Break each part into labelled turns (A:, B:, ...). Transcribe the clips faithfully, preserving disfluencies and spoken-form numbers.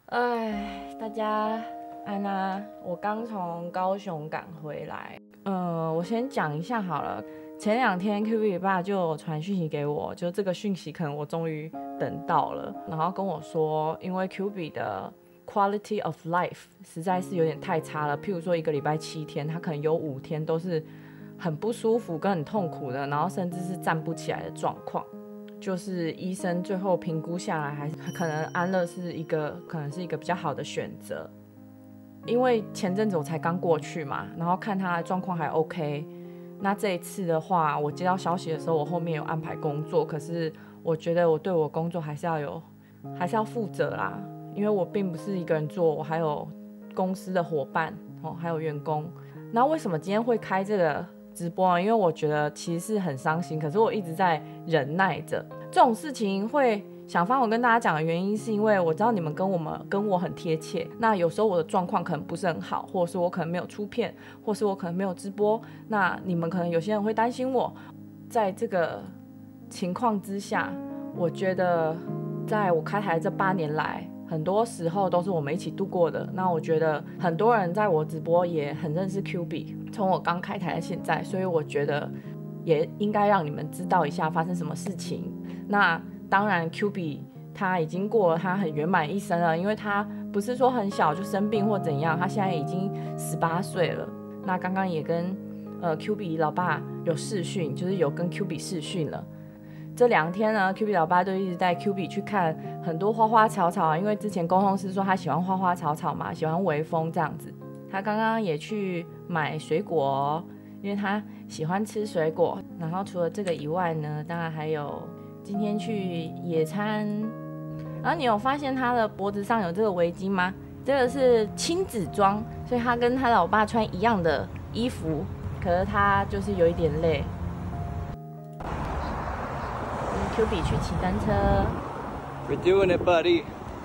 A: 哎，大家安啊！我刚从高雄赶回来。嗯，我先讲一下好了。前两天 Q B 爸就有传讯息给我，就这个讯息可能我终于等到了，然后跟我说，因为 Q B 的 quality of life 实在是有点太差了。譬如说一个礼拜七天，他可能有五天都是很不舒服跟很痛苦的，然后甚至是站不起来的状况。就是医生最后评估下来，还是可能安乐是一个可能是一个比较好的选择。因为前阵子我才刚过去嘛，然后看他的状况还 OK。那这一次的话，我接到消息的时候，我后面有安排工作，可是我觉得我对我工作还是要有，还是要负责啦，因为我并不是一个人做，我还有公司的伙伴哦，还有员工。那为什么今天会开这个直播啊？因为我觉得其实是很伤心，可是我一直在忍耐着。这种事情会想方我跟大家讲的原因，是因为我知道你们跟我们跟我很贴切。那有时候我的状况可能不是很好，或者是我可能没有出片，或是我可能没有直播，那你们可能有些人会担心我。在这个情况之下，我觉得在我开台这八年来，很多时候都是我们一起度过的。那我觉得很多人在我直播也很认识 Q B， 从我刚开台到现在，所以我觉得也应该让你们知道一下发生什么事情。那当然 Q B 他已经过了他很圆满一生了，因为他不是说很小就生病或怎样，他现在已经十八岁了。那刚刚也跟呃 Q B 老爸有视讯，就是有跟 Q B 视讯了。这两天呢 ，Q B 老爸都一直带 Q B 去看很多花花草草，因为之前沟通是说他喜欢花花草草嘛，喜欢微风这样子。他刚刚也去买水果，因为他喜欢吃水果。然后除了这个以外呢，当然还有今天去野餐。然后你有发现他的脖子上有这个围巾吗？这个是亲子装，所以他跟他老爸穿一样的衣服，可是他就是有一点累。Q B 去骑单车。
B: We're doing it, buddy.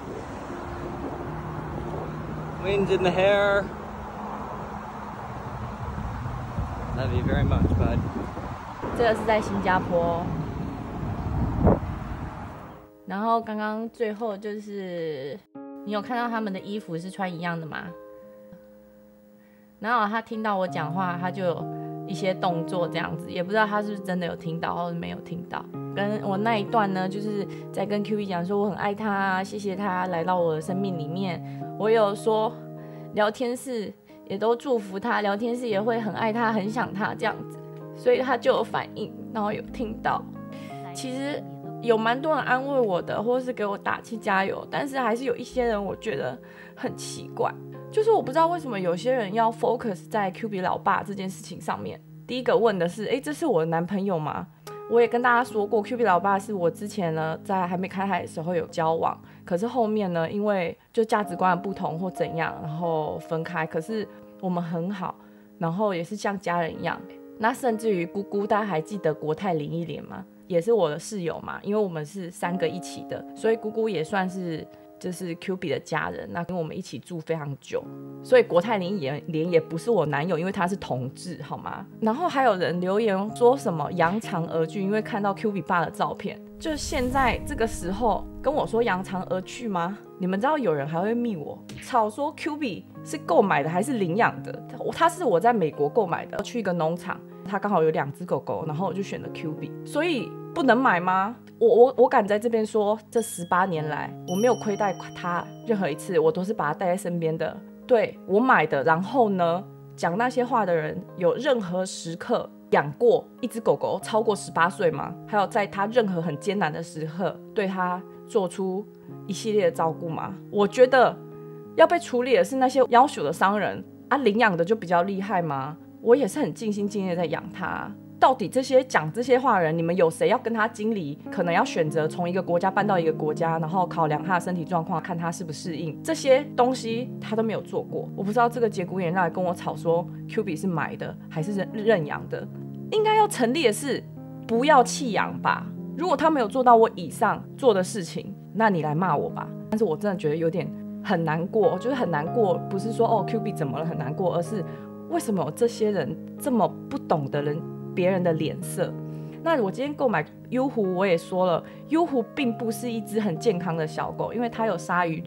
B: Wind in the hair. Love you very much, bud.
A: 这个是在新加坡。然后刚刚最后就是，你有看到他们的衣服是穿一样的吗？然后他听到我讲话，他就有一些动作这样子，也不知道他是不是真的有听到，或者没有听到。跟我那一段呢，就是在跟 Q B 讲说我很爱他，谢谢他来到我的生命里面。我有说聊天室也都祝福他，聊天室也会很爱他，很想他这样子，所以他就有反应，然后有听到。其实有蛮多人安慰我的，或是给我打气加油，但是还是有一些人我觉得很奇怪，就是我不知道为什么有些人要 focus 在 Q B 老爸这件事情上面。第一个问的是，哎，这是我的男朋友吗？我也跟大家说过 ，Q B 老爸是我之前呢在还没开台的时候有交往，可是后面呢，因为就价值观的不同或怎样，然后分开。可是我们很好，然后也是像家人一样。那甚至于姑姑，大家还记得国泰林忆莲吗？也是我的室友嘛，因为我们是三个一起的，所以姑姑也算是就是 Q B 的家人，那跟我们一起住非常久，所以国泰林忆莲也不是我男友，因为他是同志，好吗？然后还有人留言说什么扬长而去，因为看到 Q B 爸的照片，就现在这个时候跟我说扬长而去吗？你们知道有人还会密我吵说 Q B 是购买的还是领养的？他是我在美国购买的，去一个农场，他刚好有两只狗狗，然后我就选了 Q B， 所以不能买吗？我我我敢在这边说，这十八年来我没有亏待他任何一次，我都是把他带在身边的。对，我买的，然后呢，讲那些话的人有任何时刻养过一只狗狗超过十八岁吗？还有在他任何很艰难的时刻对他做出一系列的照顾吗？我觉得要被处理的是那些夭寿的商人啊，领养的就比较厉害吗？我也是很尽心尽力在养他。到底这些讲这些话的人，你们有谁要跟他经历？可能要选择从一个国家搬到一个国家，然后考量他的身体状况，看他适不适应，这些东西他都没有做过。我不知道这个节骨眼上来跟我吵说 Q B 是买的还是认养的，应该要成立的是不要弃养吧。如果他没有做到我以上做的事情，那你来骂我吧。但是我真的觉得有点很难过，就是很难过，不是说哦 Q B 怎么了很难过，而是为什么有这些人这么不懂的人别人的脸色。那我今天购买优狐，我也说了，优狐并不是一只很健康的小狗，因为它有鲨鱼嘴，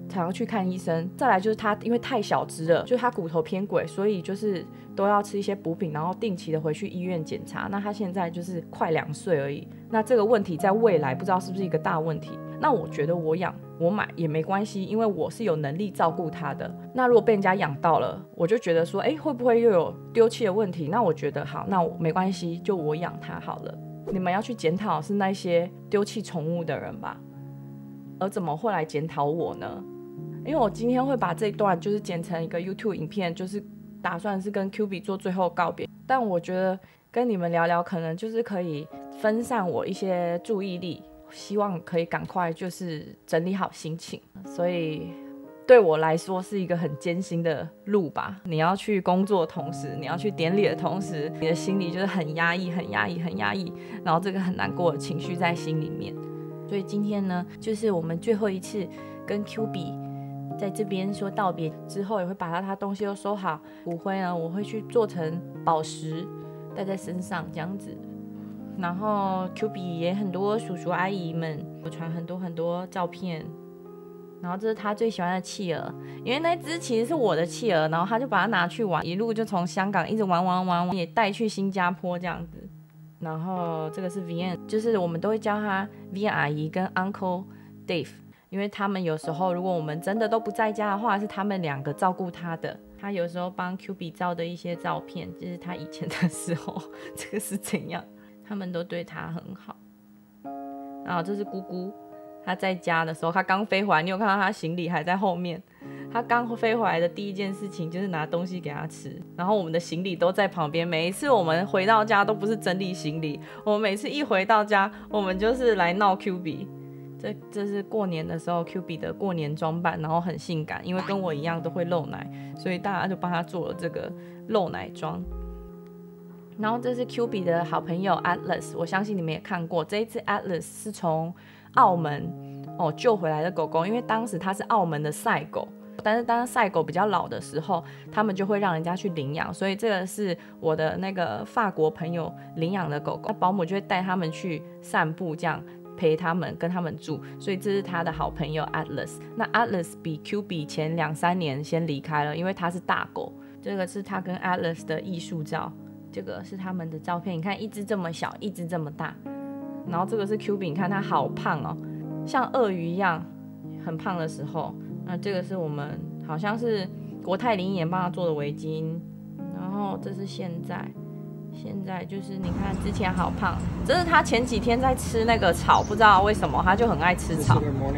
A: 常常去看医生。再来就是他因为太小只了，就是他骨头偏轨，所以就是都要吃一些补品，然后定期的回去医院检查。那他现在就是快两岁而已，那这个问题在未来不知道是不是一个大问题。那我觉得我养我买也没关系，因为我是有能力照顾他的。那如果被人家养到了，我就觉得说，哎，会不会又有丢弃的问题？那我觉得好，那我没关系，就我养他好了。你们要去检讨是那些丢弃宠物的人吧，而怎么会来检讨我呢？因为我今天会把这一段就是剪成一个 YouTube 影片，就是打算是跟 Q B 做最后告别。但我觉得跟你们聊聊，可能就是可以分散我一些注意力，希望可以赶快就是整理好心情。所以对我来说是一个很艰辛的路吧。你要去工作的同时，你要去典礼的同时，你的心里就是很压抑、很压抑、很压抑，然后这个很难过的情绪在心里面。所以今天呢，就是我们最后一次跟 Q B 在这边说道别之后，也会把他他东西都收好。骨灰呢，我会去做成宝石带在身上这样子。然后 Q B 也很多叔叔阿姨们，我传很多很多照片。然后这是他最喜欢的企鹅，因为那只其实是我的企鹅，然后他就把它拿去玩，一路就从香港一直玩玩玩玩，也带去新加坡这样子。然后这个是 Vian， 就是我们都会叫他 Vian 阿姨跟 Uncle Dave， 因为他们有时候如果我们真的都不在家的话，是他们两个照顾他的。他有时候帮 Q B 照的一些照片，就是他以前的时候，这个是怎样，他们都对他很好。然后这是姑姑。他在家的时候，他刚飞回来，你有看到他行李还在后面。他刚飞回来的第一件事情就是拿东西给他吃，然后我们的行李都在旁边。每一次我们回到家都不是整理行李，我们每次一回到家，我们就是来闹 Q B。这这是过年的时候 Q B 的过年装扮，然后很性感，因为跟我一样都会漏奶，所以大家就帮他做了这个漏奶装。然后这是 Q B 的好朋友 Atlas， 我相信你们也看过，这一次 Atlas 是从澳门哦救回来的狗狗，因为当时它是澳门的赛狗，但是当赛狗比较老的时候，他们就会让人家去领养，所以这个是我的那个法国朋友领养的狗狗，保姆就会带他们去散步，这样陪他们跟他们住，所以这是他的好朋友 Atlas。 那 Atlas 比 Q B 前两三年先离开了，因为他是大狗。这个是他跟 Atlas 的艺术照，这个是他们的照片，你看一只这么小，一只这么大。然后这个是 Q B， 你看它好胖哦，像鳄鱼一样很胖的时候。那这个是我们好像是国泰林眼帮他做的围巾。然后这是现在，现在就是你看之前好胖，这是他前几天在吃那个草，不知道为什么他就很爱吃草，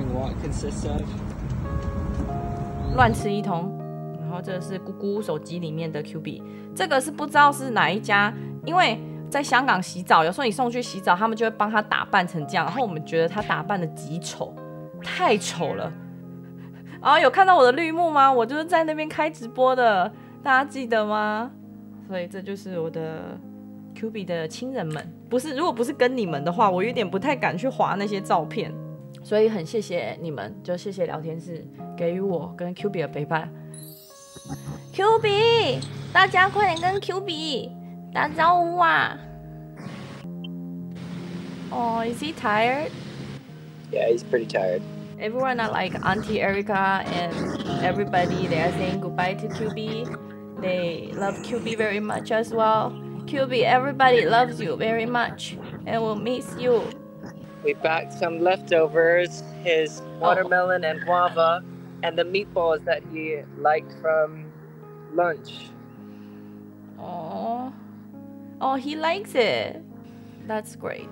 A: 乱吃一通。然后这是姑姑手机里面的 Q B， 这个是不知道是哪一家，因为在香港洗澡，有时候你送去洗澡，他们就会帮他打扮成这样，然后我们觉得他打扮的极丑，太丑了。然后有看到我的绿幕吗？我就是在那边开直播的，大家记得吗？所以这就是我的 Q B 的亲人们，不是，如果不是跟你们的话，我有点不太敢去滑那些照片，所以很谢谢你们，就谢谢聊天室给予我跟 Q B 的陪伴。Q B， 大家快点跟 Q B打招呼啊！Oh, is he tired?
B: Yeah, he's pretty tired.
A: Everyone are like Auntie Erica and everybody, they are saying goodbye to Q B. They love Q B very much as well. Q B, everybody loves you very much and will miss you.
B: We packed some leftovers, his watermelon and guava, and the meatballs that he liked from lunch.
A: Oh, oh, he likes it. That's great.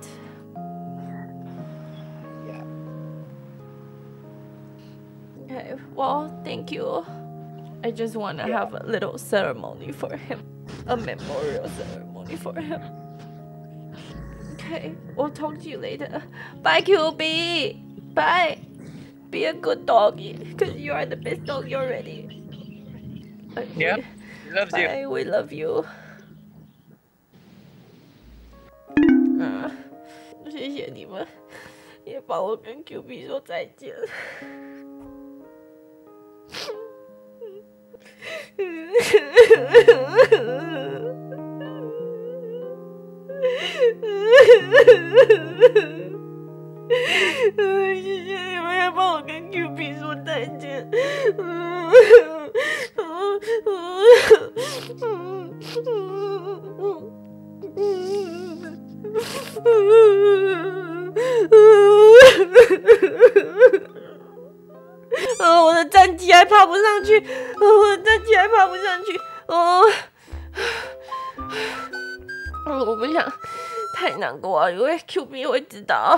B: Yeah.
A: Okay, well, thank you. I just want to have a little ceremony for him, a memorial ceremony for him. Okay, we'll talk to you later. Bye, Q B. Bye. Be a good doggy, because you are the best doggy already.
B: Yep, he loves you.
A: Bye, we love you. 啊，谢谢你们，也帮我跟 Q B 说再见。谢谢你们，也帮我跟 Q B 说再见。 哦，我的战机还爬不上去，哦，我的战机还爬不上去，哦，我不想太难过了，因为 Q B 会知道。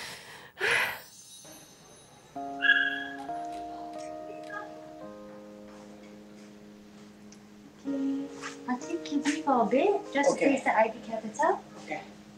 C: I'll take Q B for a bit, just to
B: Okay.
C: place the I V catheter.
B: Okay.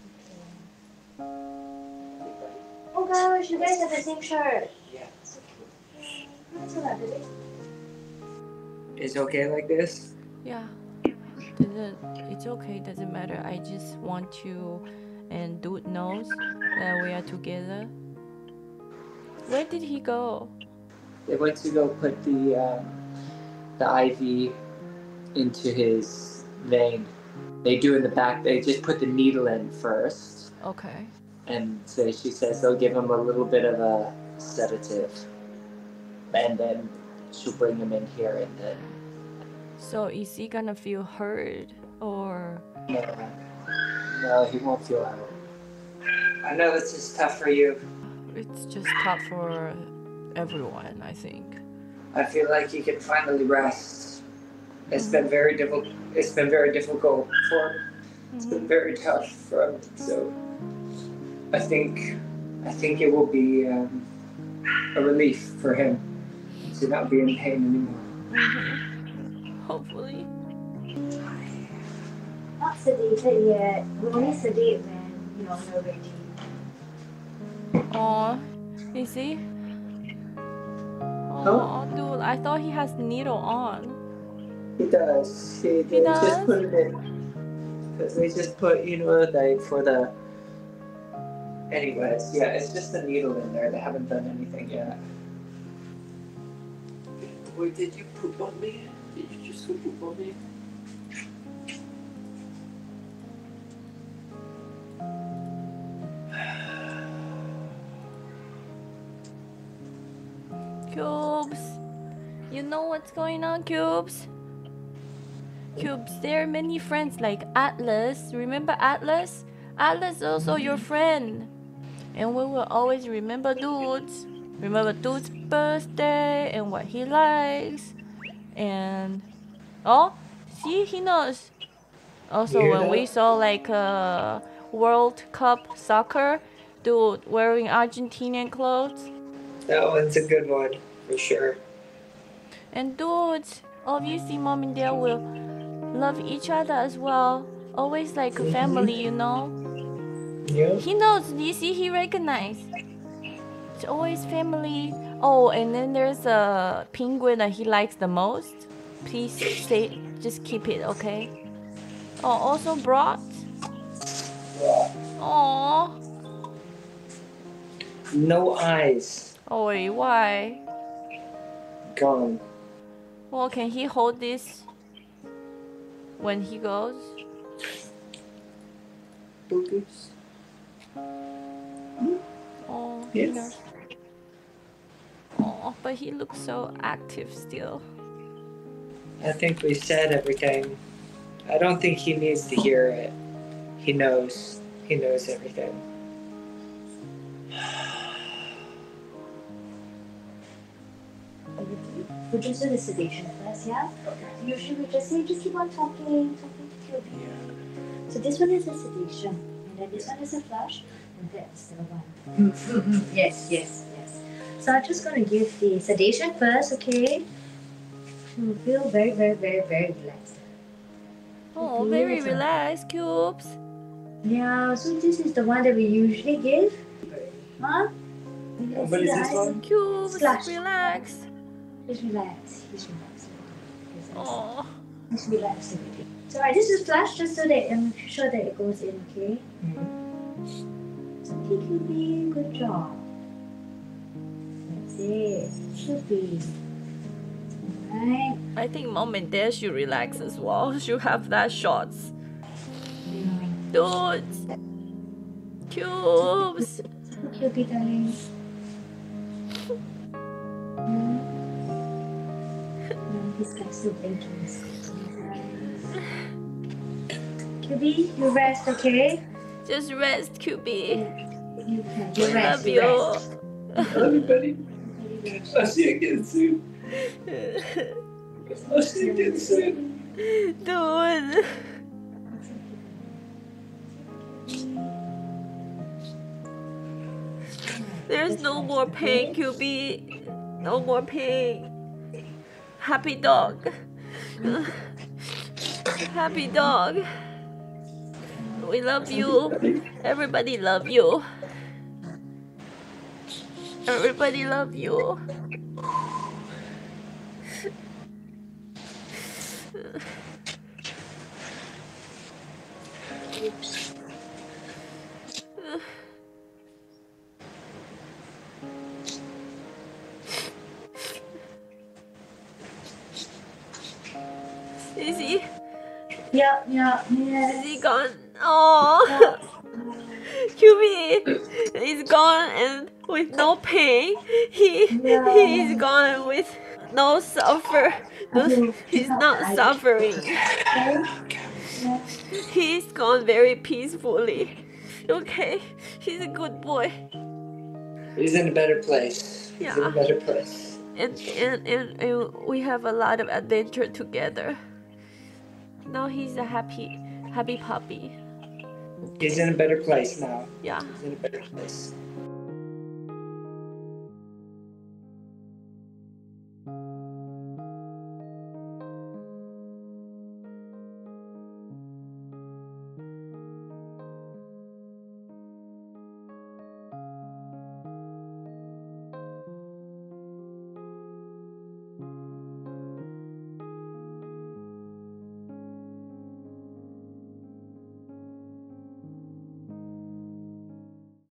C: Oh gosh, you guys have the same shirt.
B: Yeah.
C: That's alright, baby.
B: It's okay like this?
A: Yeah. Doesn't, it's okay, doesn't matter. I just want you and Dude knows that we are together. Where did he go?
B: They went to go put the um, the I V into his vein. They do in the back. They just put the needle in first,
A: Okay.
B: and so she says they'll give him a little bit of a sedative, and then she'll bring him in here, and then.
A: So is he gonna feel hurt or?
B: No, no, he won't feel hurt. I know this is tough for you.
A: It's just tough for everyone, I think.
B: I feel like he can finally rest. It's been very difficult. It's been very difficult for him. It's been very tough for him. So I think, I think it will be um, a relief for him to not be in pain anymore.
A: Mm-hmm. Hopefully.
C: Not sedated yet. We only sedate when, you know, we're ready.
A: Aw, is he? Oh, dude, I thought he has needle on.
B: He does. He, they
A: does?
B: just put it in. Because they just put, you know, like for the. Anyways, yeah, it's just the needle in there. They haven't done anything yet. Wait, did you poop on me? Did you just poop on me?
A: Cubes, you know what's going on, Cubes? Cubes, there are many friends like Atlas. Remember Atlas? Atlas is also your friend. And we will always remember Dude's. Remember Dude's birthday and what he likes. And oh, see, he knows. Also,
B: You
A: when
B: know?
A: we saw like uh, World Cup soccer, Dude wearing Argentinian clothes.
B: That one's a good one, for sure.
A: And dudes, obviously mom and dad will love each other as well. Always like a family, you know?
B: Yeah.
A: He knows, you see, he recognized. It's always family. Oh, and then there's a penguin that he likes the most. Please say, just keep it, okay? Oh, also brought. Aww.
B: No eyes.
A: Oh wait, why?
B: Gone.
A: Well, can he hold this when he goes?
B: Boogies.
A: Oh,
B: Yes.
A: Oh, but he looks so active still.
B: I think we said everything. I don't think he needs to hear it. He knows. He knows everything.
C: We'll just do the sedation first, yeah?
B: Okay.
C: Usually we just say, just keep on talking, talking to Q B. So this one is a sedation, and then this one is a flush, and that's the one. Yes, yes, yes. So I'm just going to give the sedation first, okay? You feel very, very, very, very relaxed.
A: Oh, very relaxed, Cubes.
C: Yeah, so this is the one that we usually give. Huh? You can
B: What
C: see
B: is
C: the
B: this
C: eyes.
B: one?
A: Cubes,
C: Splash.
A: relax.
C: Just relax. Just relax.
A: Oh,
C: Just relax everything. So alright, this is flush just so that I'm sure that it goes in, okay? So T Q B, good job. That's it. Should be. Alright.
A: I think mom and dad should relax as well. Should have that shots. Dudes. Cubes.
C: Q B, darling. This guy's still blinking. Q B, you rest, okay?
A: Just rest, Q B.
C: You can.
A: I
C: You rest.
A: love
C: You
A: you.
C: rest.
B: Everybody, I'll see you again soon. I'll see you again soon.
A: Dude. There's no more pain, Q B. No more pain. Happy dog. Happy dog. We love you. Everybody love you. Everybody love you. Is he?
C: Yeah, yeah, yeah.
A: Is he gone? Oh, Q B is gone and with no pain. He he is gone with no suffer. No, he's not suffering. He's gone very peacefully. Okay, he's a good boy.
B: He's in a better place. He's in
A: Yeah.
B: a better place.
A: And, and, and, and we have a lot of adventure together. Now he's a happy, happy puppy.
B: He's in a better place now.
A: Yeah.
B: He's in a better place.